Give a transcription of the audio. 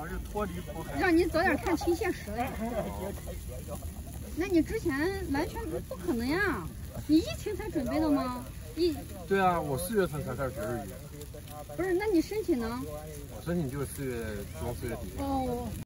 让你早点看清现实了。那你之前完全不可能呀！你疫情才准备的吗？ 对啊，我4月份才开始学日语。 不是，那你申请呢？ 我申请就是4月中4月底。 哦。